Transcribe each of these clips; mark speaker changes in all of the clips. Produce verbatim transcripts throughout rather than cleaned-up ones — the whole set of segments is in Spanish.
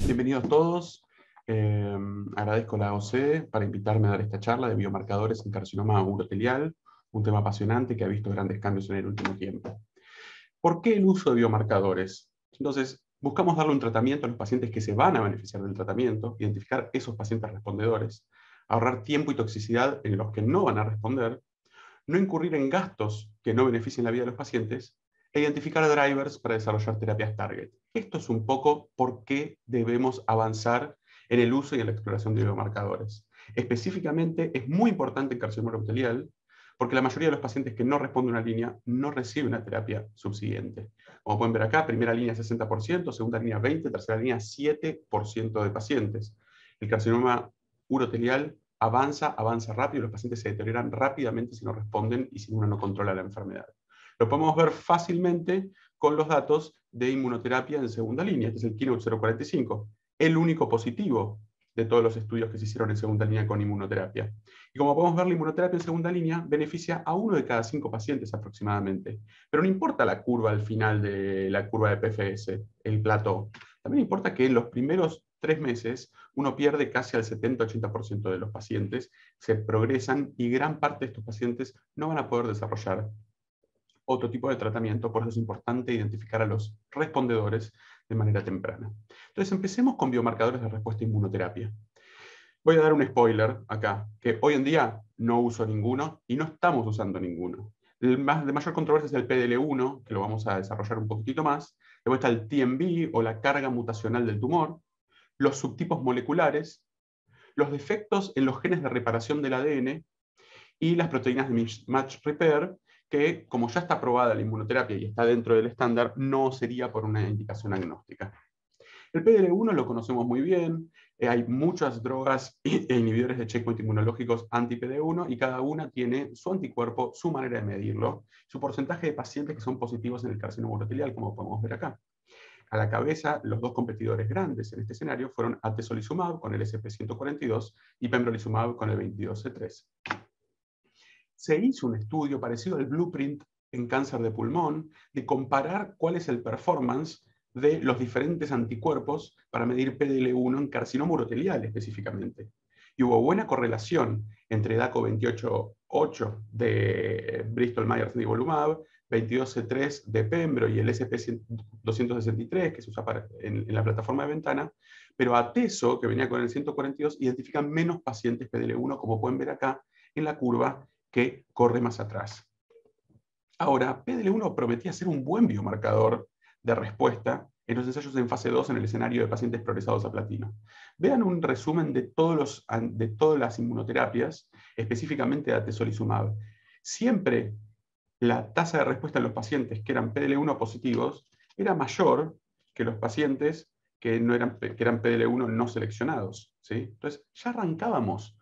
Speaker 1: Bienvenidos todos. Eh, agradezco la O C E para invitarme a dar esta charla de biomarcadores en carcinoma urotelial, un tema apasionante que ha visto grandes cambios en el último tiempo. ¿Por qué el uso de biomarcadores? Entonces, buscamos darle un tratamiento a los pacientes que se van a beneficiar del tratamiento, identificar esos pacientes respondedores, ahorrar tiempo y toxicidad en los que no van a responder, no incurrir en gastos que no beneficien la vida de los pacientes, e identificar drivers para desarrollar terapias target. Esto es un poco por qué debemos avanzar en el uso y en la exploración de biomarcadores. Específicamente, es muy importante en carcinoma urotelial, porque la mayoría de los pacientes que no responden a una línea no reciben una terapia subsiguiente. Como pueden ver acá, primera línea sesenta por ciento, segunda línea veinte por ciento, tercera línea siete por ciento de pacientes. El carcinoma urotelial avanza, avanza rápido, los pacientes se deterioran rápidamente si no responden y si uno no controla la enfermedad. Lo podemos ver fácilmente con los datos de inmunoterapia en segunda línea. Este es el Keynote cero cuarenta y cinco, el único positivo de todos los estudios que se hicieron en segunda línea con inmunoterapia. Y como podemos ver, la inmunoterapia en segunda línea beneficia a uno de cada cinco pacientes aproximadamente. Pero no importa la curva al final de la curva de P F S, el plató. También importa que en los primeros tres meses uno pierde casi al setenta a ochenta por ciento de los pacientes, se progresan y gran parte de estos pacientes no van a poder desarrollar otro tipo de tratamiento, por eso es importante identificar a los respondedores de manera temprana. Entonces empecemos con biomarcadores de respuesta a inmunoterapia. Voy a dar un spoiler acá, que hoy en día no uso ninguno y no estamos usando ninguno. El más, de mayor controversia es el P D L uno, que lo vamos a desarrollar un poquitito más. Luego está el T M B o la carga mutacional del tumor, los subtipos moleculares, los defectos en los genes de reparación del A D N y las proteínas de mismatch repair, que como ya está aprobada la inmunoterapia y está dentro del estándar, no sería por una indicación agnóstica. El P D L uno lo conocemos muy bien, eh, hay muchas drogas e inhibidores de checkpoint inmunológicos anti-P D L uno y cada una tiene su anticuerpo, su manera de medirlo, su porcentaje de pacientes que son positivos en el carcinoma urotelial, como podemos ver acá. A la cabeza, los dos competidores grandes en este escenario fueron atezolizumab con el S P ciento cuarenta y dos y pembrolizumab con el veintidós C tres. Se hizo un estudio parecido al Blueprint en cáncer de pulmón, de comparar cuál es el performance de los diferentes anticuerpos para medir P D L uno en carcinoma urotelial específicamente. Y hubo buena correlación entre D A C O veintiocho punto ocho de Bristol Myers Nivolumab, veintidós C tres de Pembro y el S P doscientos sesenta y tres que se usa para, en, en la plataforma de Ventana, pero Atezo, que venía con el ciento cuarenta y dos, identifica menos pacientes P D L uno, como pueden ver acá en la curva que corre más atrás. Ahora, P D L uno prometía ser un buen biomarcador de respuesta en los ensayos en fase dos en el escenario de pacientes progresados a platino. Vean un resumen de, todos los, de todas las inmunoterapias, específicamente de atezolizumab. Siempre la tasa de respuesta en los pacientes que eran P D L uno positivos era mayor que los pacientes que, no eran, que eran P D L uno no seleccionados, ¿sí? Entonces, ya arrancábamos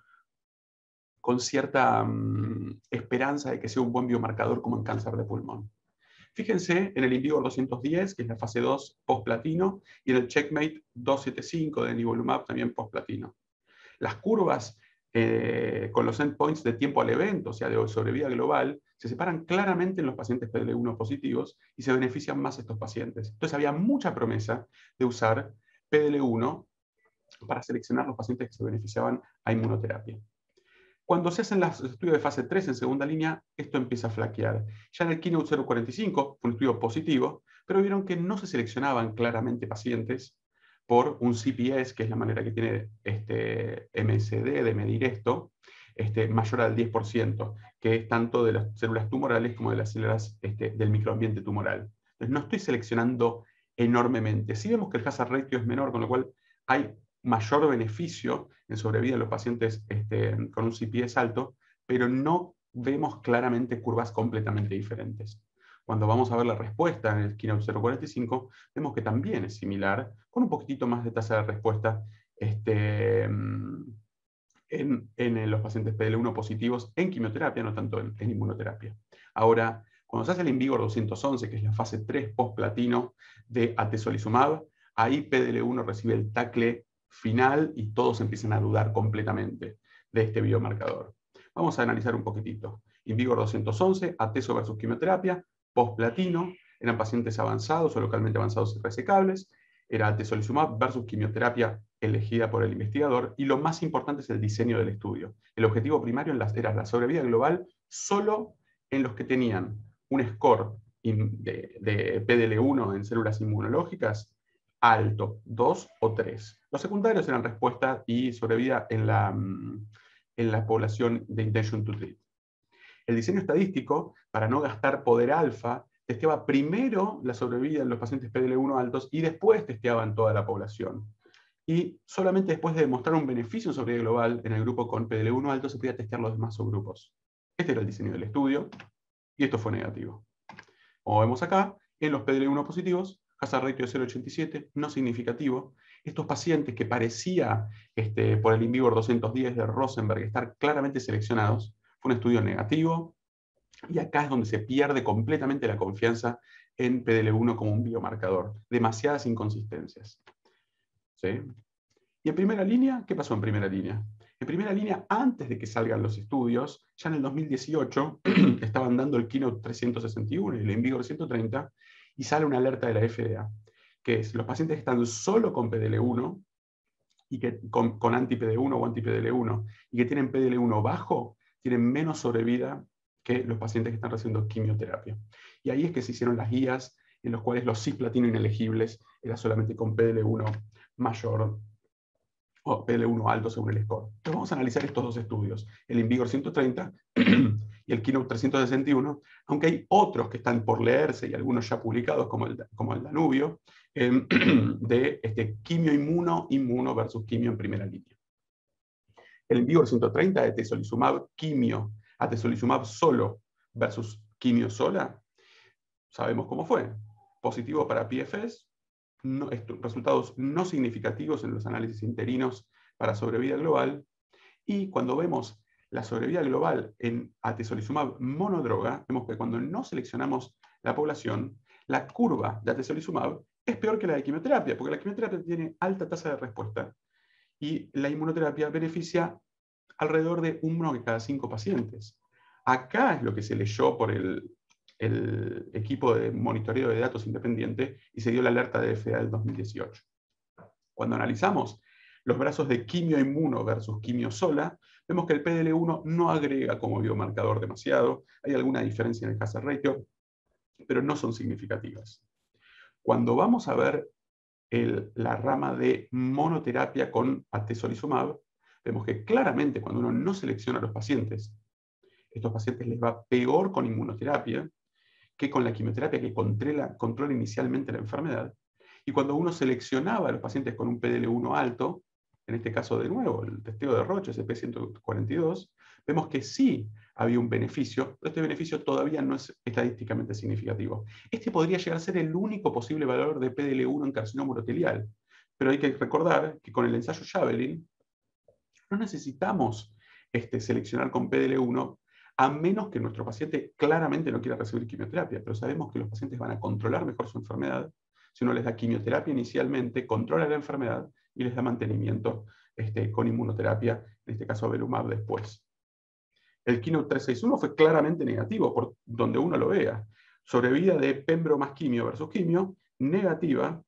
Speaker 1: con cierta um, esperanza de que sea un buen biomarcador como en cáncer de pulmón. Fíjense en el InVigor doscientos diez, que es la fase dos post-platino, y en el Checkmate doscientos setenta y cinco de nivolumab, también post-platino. Las curvas eh, con los endpoints de tiempo al evento, o sea, de sobrevida global, se separan claramente en los pacientes P D L uno positivos y se benefician más estos pacientes. Entonces había mucha promesa de usar P D L uno para seleccionar los pacientes que se beneficiaban a inmunoterapia. Cuando se hacen los estudios de fase tres en segunda línea, esto empieza a flaquear. Ya en el Keynote cero cuarenta y cinco fue un estudio positivo, pero vieron que no se seleccionaban claramente pacientes por un C P S, que es la manera que tiene este M S D de medir esto, este, mayor al diez por ciento, que es tanto de las células tumorales como de las células este, del microambiente tumoral. Entonces no estoy seleccionando enormemente. Sí vemos que el hazard ratio es menor, con lo cual hay mayor beneficio en sobrevida en los pacientes este, con un C P S alto, pero no vemos claramente curvas completamente diferentes. Cuando vamos a ver la respuesta en el Keynote cero cuarenta y cinco, vemos que también es similar, con un poquitito más de tasa de respuesta este, en, en los pacientes P D L uno positivos en quimioterapia, no tanto en, en inmunoterapia. Ahora, cuando se hace el InVigor doscientos once, que es la fase tres post-platino de atezolizumab, ahí P D L uno recibe el tacle final y todos empiezan a dudar completamente de este biomarcador. Vamos a analizar un poquitito. InVigor doscientos once, atezo versus quimioterapia, post-platino, eran pacientes avanzados o localmente avanzados y resecables. era atezolizumab versus quimioterapia elegida por el investigador, y lo más importante es el diseño del estudio. El objetivo primario era la sobrevida global solo en los que tenían un score de, de P D L uno en células inmunológicas alto, dos o tres. Los secundarios eran respuesta y sobrevida en la, en la población de intention to treat. El diseño estadístico, para no gastar poder alfa, testeaba primero la sobrevida en los pacientes P D L uno altos y después testeaba en toda la población. Y solamente después de demostrar un beneficio en sobrevida global en el grupo con P D L uno alto se podía testear los demás subgrupos. Este era el diseño del estudio y esto fue negativo. Como vemos acá, en los P D L uno positivos, hazard ratio de cero coma ochenta y siete, no significativo. Estos pacientes que parecía este, por el Invigor doscientos diez de Rosenberg estar claramente seleccionados, fue un estudio negativo, y acá es donde se pierde completamente la confianza en P D L uno como un biomarcador. Demasiadas inconsistencias. ¿Sí? Y en primera línea, ¿qué pasó en primera línea? En primera línea, antes de que salgan los estudios, ya en el dos mil dieciocho, estaban dando el Keynote trescientos sesenta y uno y el Invigor ciento treinta, y sale una alerta de la F D A, que es los pacientes que están solo con P D L uno, y que, con, con anti-P D uno o anti-P D L uno, y que tienen P D L uno bajo, tienen menos sobrevida que los pacientes que están recibiendo quimioterapia. Y ahí es que se hicieron las guías en los cuales los cisplatino inelegibles era solamente con P D L uno mayor o P D L uno alto según el score. Entonces vamos a analizar estos dos estudios, el Invigor ciento treinta y el Keynote trescientos sesenta y uno, aunque hay otros que están por leerse y algunos ya publicados como el, como el Danubio, eh, de este, quimio inmuno, inmuno versus quimio en primera línea. El Invigor ciento treinta de atezolizumab quimio, atezolizumab solo versus quimio sola, sabemos cómo fue. Positivo para P F S, no, esto, resultados no significativos en los análisis interinos para sobrevida global, y cuando vemos la sobrevida global en atezolizumab monodroga, vemos que cuando no seleccionamos la población, la curva de atezolizumab es peor que la de quimioterapia, porque la quimioterapia tiene alta tasa de respuesta y la inmunoterapia beneficia alrededor de uno de cada cinco pacientes. Acá es lo que se leyó por el, el equipo de monitoreo de datos independiente y se dio la alerta de F D A del dos mil dieciocho. Cuando analizamos los brazos de quimio inmuno versus quimio sola, vemos que el P D L uno no agrega como biomarcador demasiado, hay alguna diferencia en el hazard ratio, pero no son significativas. Cuando vamos a ver el, la rama de monoterapia con atezolizumab, vemos que claramente cuando uno no selecciona a los pacientes, estos pacientes les va peor con inmunoterapia que con la quimioterapia que controla, controla inicialmente la enfermedad. Y cuando uno seleccionaba a los pacientes con un P D L uno alto, en este caso de nuevo, el testeo de Roche, S P ciento cuarenta y dos, vemos que sí había un beneficio, pero este beneficio todavía no es estadísticamente significativo. Este podría llegar a ser el único posible valor de P D L uno en carcinoma urotelial, pero hay que recordar que con el ensayo Javelin no necesitamos este, seleccionar con P D L uno a menos que nuestro paciente claramente no quiera recibir quimioterapia, pero sabemos que los pacientes van a controlar mejor su enfermedad si uno les da quimioterapia inicialmente, controla la enfermedad y les da mantenimiento este, con inmunoterapia, en este caso avelumab después. El Keynote trescientos sesenta y uno fue claramente negativo, por donde uno lo vea. Sobrevida de pembro más quimio versus quimio, negativa.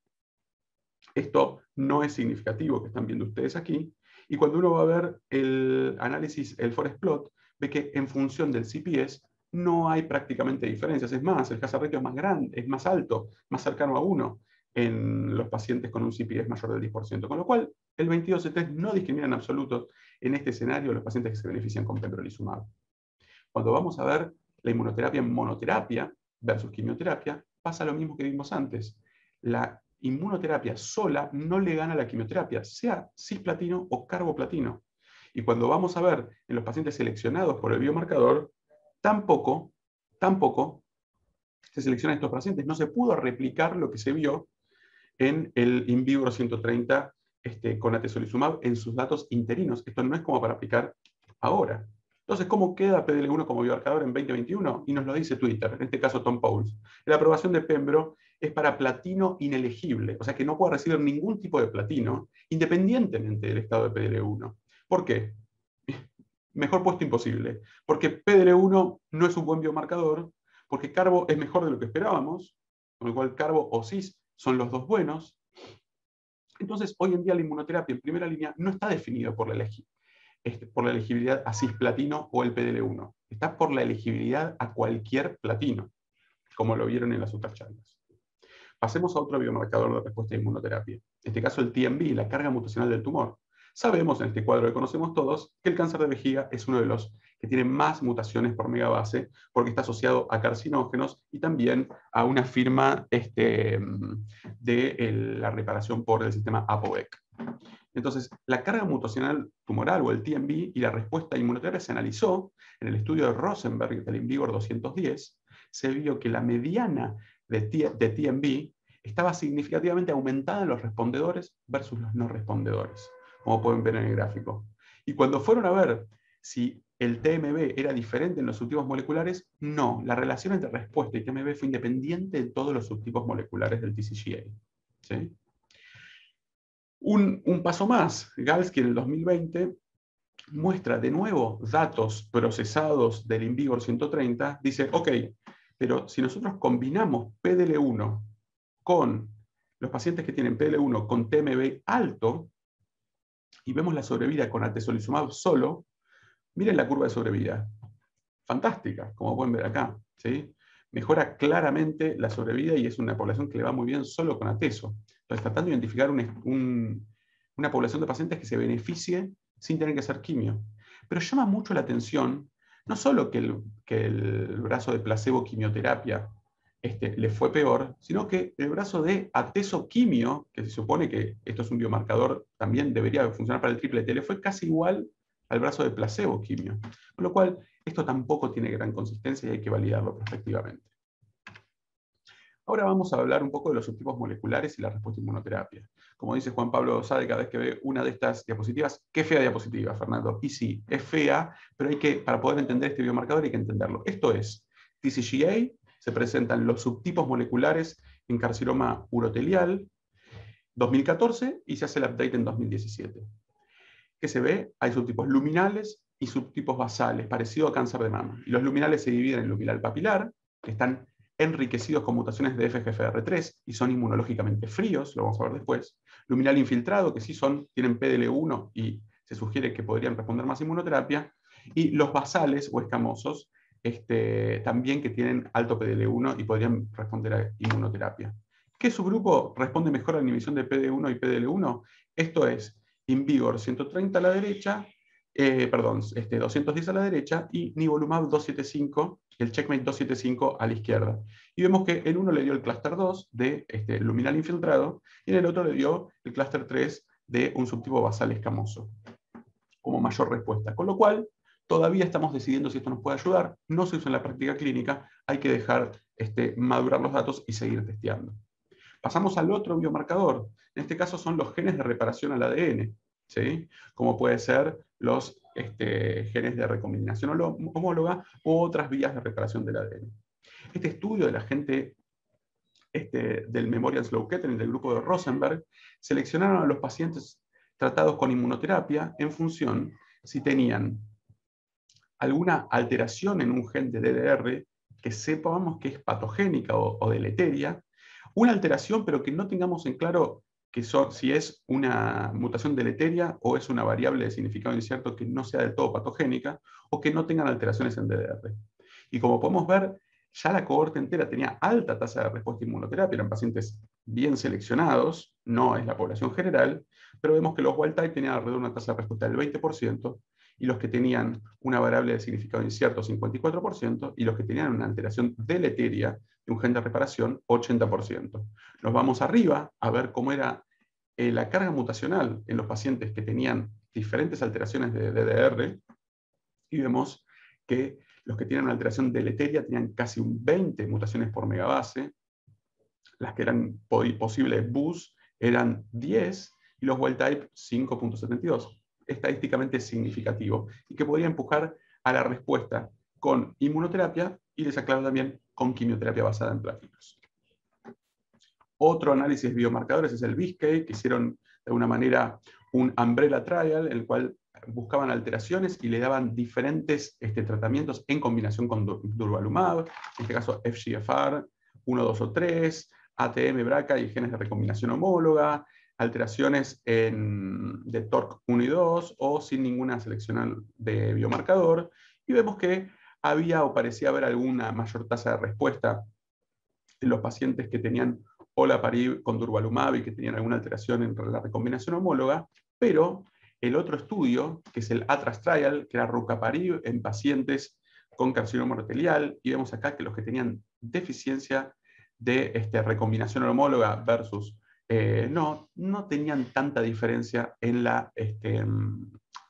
Speaker 1: Esto no es significativo, que están viendo ustedes aquí. Y cuando uno va a ver el análisis, el forest plot, ve que en función del C P S no hay prácticamente diferencias. Es más, el hazard ratio es más grande, es más alto, más cercano a uno en los pacientes con un C P S mayor del diez por ciento. Con lo cual, el veintidós C tres no discrimina en absoluto en este escenario los pacientes que se benefician con pembrolizumab. Cuando vamos a ver la inmunoterapia en monoterapia versus quimioterapia, pasa lo mismo que vimos antes. La inmunoterapia sola no le gana a la quimioterapia, sea cisplatino o carboplatino. Y cuando vamos a ver en los pacientes seleccionados por el biomarcador, tampoco, tampoco se seleccionan estos pacientes. No se pudo replicar lo que se vio en el Invigor ciento treinta este, con atezolizumab en sus datos interinos. Esto no es como para aplicar ahora. Entonces, ¿cómo queda P D L uno como biomarcador en veinte veintiuno? Y nos lo dice Twitter, en este caso Tom Pauls. La aprobación de Pembro es para platino inelegible, o sea que no puede recibir ningún tipo de platino, independientemente del estado de P D L uno. ¿Por qué? Mejor puesto imposible. Porque P D L uno no es un buen biomarcador, porque carbo es mejor de lo que esperábamos, con lo cual carbo o cis son los dos buenos, Entonces, hoy en día la inmunoterapia en primera línea no está definida por la, elegi este, por la elegibilidad a cisplatino o el P D L uno. Está por la elegibilidad a cualquier platino, como lo vieron en las otras charlas. Pasemos a otro biomarcador de respuesta a inmunoterapia. En este caso, el T M B, la carga mutacional del tumor. Sabemos en este cuadro que conocemos todos que el cáncer de vejiga es uno de los que tiene más mutaciones por megabase porque está asociado a carcinógenos y también a una firma este, de el, la reparación por el sistema ApoVec. Entonces, la carga mutacional tumoral o el T M B y la respuesta a inmunoterapia se analizó en el estudio de Rosenberg del InVigor doscientos diez. Se vio que la mediana de, T de T M B estaba significativamente aumentada en los respondedores versus los no respondedores, como pueden ver en el gráfico. Y cuando fueron a ver si el T M B era diferente en los subtipos moleculares, no. La relación entre respuesta y T M B fue independiente de todos los subtipos moleculares del T C G A. ¿Sí? Un, un paso más, Galsky en el dos mil veinte muestra de nuevo datos procesados del InVigor ciento treinta, dice, ok, pero si nosotros combinamos P D L uno con los pacientes que tienen P D L uno con T M B alto, y vemos la sobrevida con atezolizumab solo, miren la curva de sobrevida. Fantástica, como pueden ver acá. ¿Sí? Mejora claramente la sobrevida y es una población que le va muy bien solo con atezo. Entonces, tratando de identificar un, un, una población de pacientes que se beneficie sin tener que hacer quimio. Pero llama mucho la atención, no solo que el, que el brazo de placebo quimioterapia este, le fue peor, sino que el brazo de atezo quimio, que se supone que esto es un biomarcador, también debería funcionar para el triple T, le fue casi igual al brazo de placebo quimio. Con lo cual, esto tampoco tiene gran consistencia y hay que validarlo prospectivamente. Ahora vamos a hablar un poco de los subtipos moleculares y la respuesta a inmunoterapia. Como dice Juan Pablo Sade cada vez que ve una de estas diapositivas, qué fea diapositiva, Fernando. Y sí, es fea, pero hay que, para poder entender este biomarcador hay que entenderlo. Esto es, T C G A, se presentan los subtipos moleculares en carcinoma urotelial, dos mil catorce, y se hace el update en dos mil diecisiete. ¿Qué se ve? Hay subtipos luminales y subtipos basales, parecido a cáncer de mama. Y los luminales se dividen en luminal papilar, que están enriquecidos con mutaciones de F G F R tres y son inmunológicamente fríos, lo vamos a ver después. Luminal infiltrado, que sí son, tienen P D L uno y se sugiere que podrían responder más inmunoterapia. Y los basales o escamosos, este, también que tienen alto P D L uno y podrían responder a inmunoterapia. ¿Qué subgrupo responde mejor a la inhibición de P D L uno y P D L uno? Esto es InVigor ciento treinta a la derecha, eh, perdón, este, doscientos diez a la derecha y Nivolumab doscientos setenta y cinco, el Checkmate doscientos setenta y cinco a la izquierda. Y vemos que en uno le dio el clúster dos de este, luminal infiltrado y en el otro le dio el clúster tres de un subtipo basal escamoso, como mayor respuesta. Con lo cual, todavía estamos decidiendo si esto nos puede ayudar. No se usa en la práctica clínica, hay que dejar este, madurar los datos y seguir testeando. Pasamos al otro biomarcador. En este caso son los genes de reparación al A D N, ¿sí? Como puede ser los este, genes de recombinación homóloga u otras vías de reparación del A D N. Este estudio de la gente este, del Memorial Sloan Kettering, del grupo de Rosenberg, seleccionaron a los pacientes tratados con inmunoterapia en función si tenían alguna alteración en un gen de D D R que sepamos que es patogénica o, o deleteria, una alteración, pero que no tengamos en claro que so, si es una mutación deleteria o es una variable de significado incierto que no sea del todo patogénica o que no tengan alteraciones en D D R. Y como podemos ver, ya la cohorte entera tenía alta tasa de respuesta a inmunoterapia, eran pacientes bien seleccionados, no es la población general, pero vemos que los wild type tenían alrededor de una tasa de respuesta del veinte por ciento, y los que tenían una variable de significado incierto cincuenta y cuatro por ciento, y los que tenían una alteración deleteria de un gen de reparación ochenta por ciento. Nos vamos arriba a ver cómo era eh, la carga mutacional en los pacientes que tenían diferentes alteraciones de D D R, y vemos que los que tenían una alteración deleteria tenían casi un veinte mutaciones por megabase, las que eran posibles B U S eran diez, y los wild type cinco punto setenta y dos. Estadísticamente significativo, y que podría empujar a la respuesta con inmunoterapia, y les aclaro también con quimioterapia basada en platinos. Otro análisis de biomarcadores es el B I S C E, que hicieron de alguna manera un umbrella trial, en el cual buscaban alteraciones y le daban diferentes este, tratamientos en combinación con durvalumab, en este caso F G F R uno, dos o tres, A T M, B R C A y genes de recombinación homóloga, alteraciones en, de T O R C uno y dos o sin ninguna selección de biomarcador, y vemos que había o parecía haber alguna mayor tasa de respuesta en los pacientes que tenían olaparib con durvalumab y que tenían alguna alteración en la recombinación homóloga, pero el otro estudio, que es el ATRAS Trial, que era rucaparib en pacientes con carcinoma urotelial, y vemos acá que los que tenían deficiencia de este, recombinación homóloga versus eh, no, no tenían tanta diferencia en, la, este, en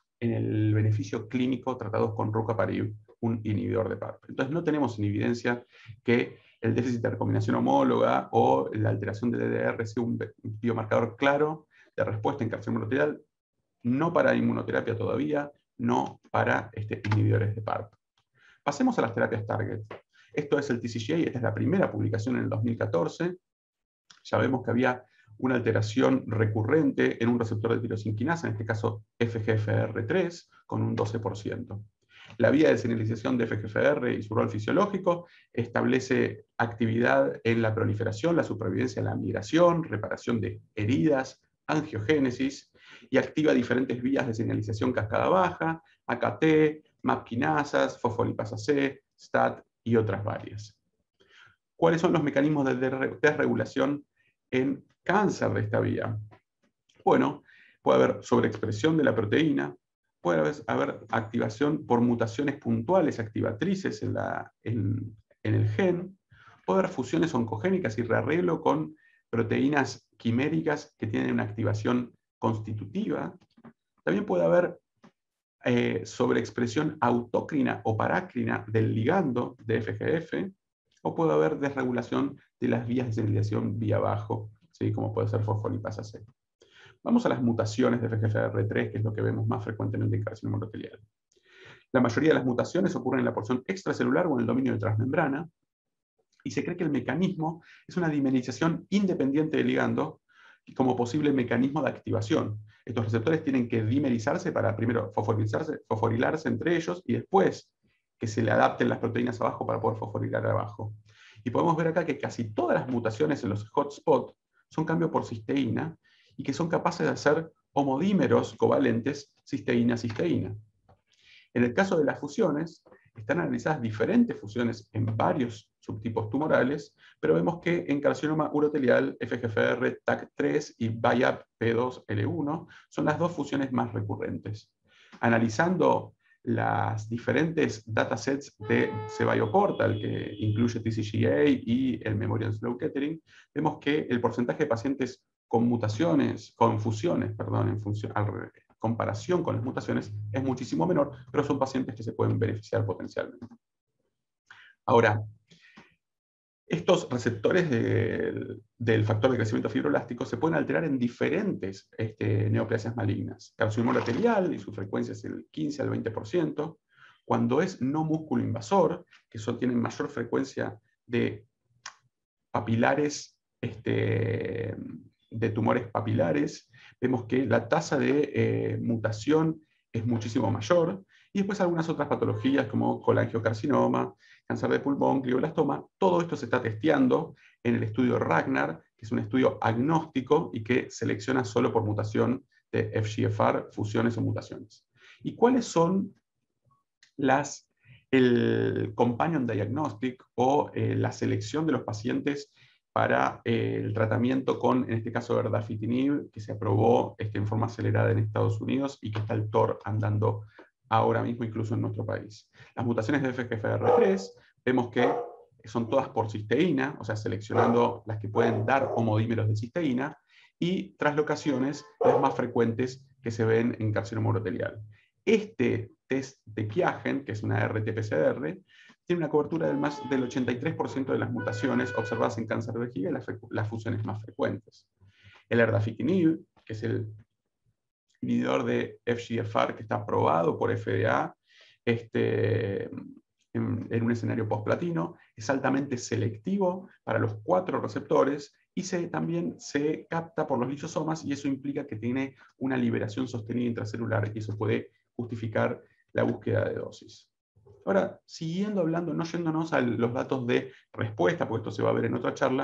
Speaker 1: el beneficio clínico tratados con rucaparib, un inhibidor de P A R P. Entonces no tenemos en evidencia que el déficit de recombinación homóloga o la alteración de D D R sea un biomarcador claro de respuesta en carcinoma urotelial, no para inmunoterapia todavía, no para este, inhibidores de P A R P. Pasemos a las terapias target. Esto es el T C G A, esta es la primera publicación en el dos mil catorce. Ya vemos que había una alteración recurrente en un receptor de tirosinquinasa, en este caso F G F R tres, con un doce por ciento. La vía de señalización de F G F R y su rol fisiológico establece actividad en la proliferación, la supervivencia, la migración, reparación de heridas, angiogénesis, y activa diferentes vías de señalización cascada baja, A K T, M A P quinasas, fosfolipasa C, S T A T y otras varias. ¿Cuáles son los mecanismos de desregulación en cáncer de esta vía? Bueno, puede haber sobreexpresión de la proteína, puede haber activación por mutaciones puntuales activatrices en, la, en, en el gen, puede haber fusiones oncogénicas y rearreglo con proteínas quiméricas que tienen una activación constitutiva. También puede haber eh, sobreexpresión autócrina o parácrina del ligando de F G F, o puede haber desregulación de las vías de señalización vía abajo, ¿sí? Como puede ser fosfolipasa C. Vamos a las mutaciones de F G F R tres, que es lo que vemos más frecuentemente en carcinoma urotelial. La mayoría de las mutaciones ocurren en la porción extracelular o en el dominio de transmembrana, y se cree que el mecanismo es una dimerización independiente del ligando como posible mecanismo de activación. Estos receptores tienen que dimerizarse para primero fosforilizarse, fosforilarse entre ellos y después que se le adapten las proteínas abajo para poder fosforilar abajo. Y podemos ver acá que casi todas las mutaciones en los hotspots son cambios por cisteína y que son capaces de hacer homodímeros covalentes cisteína-cisteína. En el caso de las fusiones, están analizadas diferentes fusiones en varios subtipos tumorales, pero vemos que en carcinoma urotelial, F G F R, T A C tres y B I A P P dos L uno son las dos fusiones más recurrentes. Analizando las diferentes datasets de CBioPortal, que incluye T C G A y el Memorial Slow Kettering, vemos que el porcentaje de pacientes con mutaciones, con fusiones, perdón, en función, al, comparación con las mutaciones es muchísimo menor, pero son pacientes que se pueden beneficiar potencialmente. Ahora, estos receptores de, del factor de crecimiento fibroelástico se pueden alterar en diferentes este, neoplasias malignas. Carcinoma urotelial, y su frecuencia es el quince al veinte por ciento. Cuando es no músculo invasor, que son, tienen mayor frecuencia de papilares, este, de tumores papilares, vemos que la tasa de eh, mutación es muchísimo mayor, y después algunas otras patologías como colangiocarcinoma, cáncer de pulmón, glioblastoma. Todo esto se está testeando en el estudio Ragnar, que es un estudio agnóstico y que selecciona solo por mutación de F G F R, fusiones o mutaciones. ¿Y cuáles son las, el companion diagnostic o eh, la selección de los pacientes para eh, el tratamiento con, en este caso, erdafitinib, que se aprobó este, en forma acelerada en Estados Unidos y que está el T O R andando ahora mismo incluso en nuestro país? Las mutaciones de F G F R tres, vemos que son todas por cisteína, o sea, seleccionando las que pueden dar homodímeros de cisteína, y translocaciones, las más frecuentes que se ven en carcinoma urotelial. Este test de Chiagen, que es una R T P C R, tiene una cobertura del, más, del ochenta y tres por ciento de las mutaciones observadas en cáncer de vejiga y las, las fusiones más frecuentes. El erdafitinib, que es el inhibidor de F G F R que está aprobado por F D A este, en, en un escenario post-platino, es altamente selectivo para los cuatro receptores y se, también se capta por los lisosomas, y eso implica que tiene una liberación sostenida intracelular, y eso puede justificar la búsqueda de dosis. Ahora, siguiendo hablando, no yéndonos a los datos de respuesta, porque esto se va a ver en otra charla,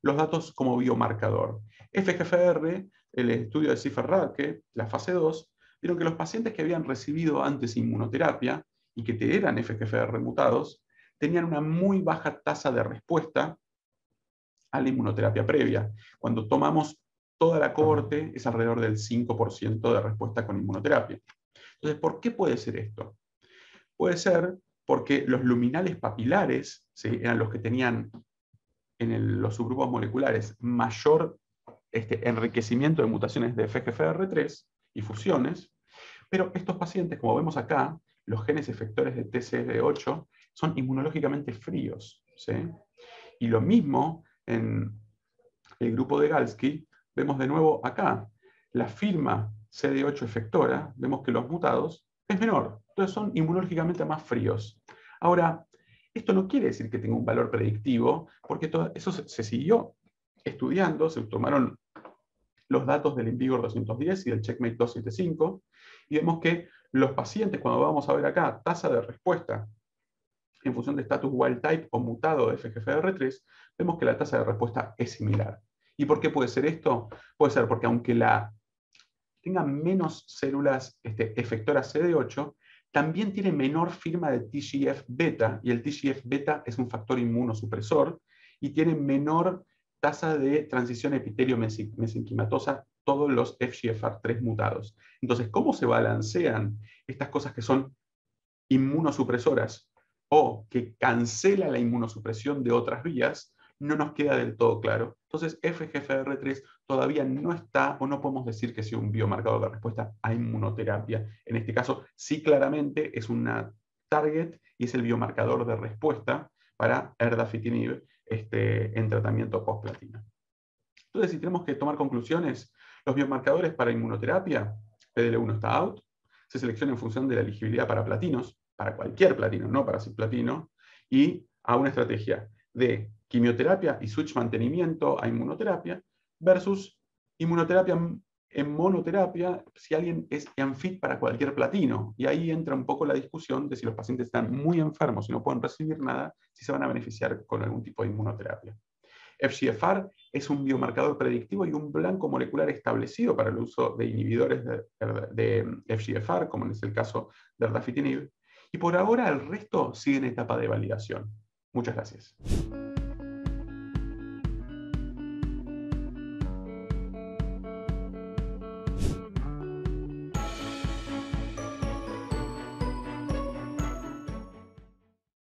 Speaker 1: los datos como biomarcador. F G F R, el estudio de Ciffer-Radke, la fase dos, vieron que los pacientes que habían recibido antes inmunoterapia y que eran F G F R mutados, tenían una muy baja tasa de respuesta a la inmunoterapia previa. Cuando tomamos toda la cohorte, es alrededor del cinco por ciento de respuesta con inmunoterapia. Entonces, ¿por qué puede ser esto? Puede ser porque los luminales papilares, ¿sí?, eran los que tenían en el, los subgrupos moleculares mayor este, enriquecimiento de mutaciones de F G F R tres y fusiones, pero estos pacientes, como vemos acá, los genes efectores de T C R ocho son inmunológicamente fríos, ¿sí? Y lo mismo en el grupo de Galsky, vemos de nuevo acá, la firma C D ocho efectora, vemos que los mutados es menor, entonces son inmunológicamente más fríos. Ahora, esto no quiere decir que tenga un valor predictivo, porque todo eso se, se siguió estudiando, se tomaron los datos del InVigor doscientos diez y del Checkmate doscientos setenta y cinco, y vemos que los pacientes, cuando vamos a ver acá, tasa de respuesta en función de estatus wild type o mutado de F G F R tres, vemos que la tasa de respuesta es similar. ¿Y por qué puede ser esto? Puede ser porque aunque la tenga menos células este, efectoras C D ocho, también tiene menor firma de T G F beta, y el T G F beta es un factor inmunosupresor, y tiene menor tasa de transición epitelio-mesenquimatosa, todos los F G F R tres mutados. Entonces, ¿cómo se balancean estas cosas que son inmunosupresoras o que cancela la inmunosupresión de otras vías? No nos queda del todo claro. Entonces, F G F R tres todavía no está, o no podemos decir que sea un biomarcador de respuesta a inmunoterapia. En este caso, sí claramente es una target y es el biomarcador de respuesta para erdafitinib este, en tratamiento post-platino. Entonces, si tenemos que tomar conclusiones, los biomarcadores para inmunoterapia, P D L uno está out, se selecciona en función de la elegibilidad para platinos, para cualquier platino, no para cisplatino, y a una estrategia de quimioterapia y switch mantenimiento a inmunoterapia versus inmunoterapia en monoterapia si alguien es unfit para cualquier platino. Y ahí entra un poco la discusión de si los pacientes están muy enfermos y no pueden recibir nada, si se van a beneficiar con algún tipo de inmunoterapia. F G F R es un biomarcador predictivo y un blanco molecular establecido para el uso de inhibidores de, de F G F R, como es el caso de erdafitinib. Y por ahora el resto sigue en etapa de validación. Muchas gracias.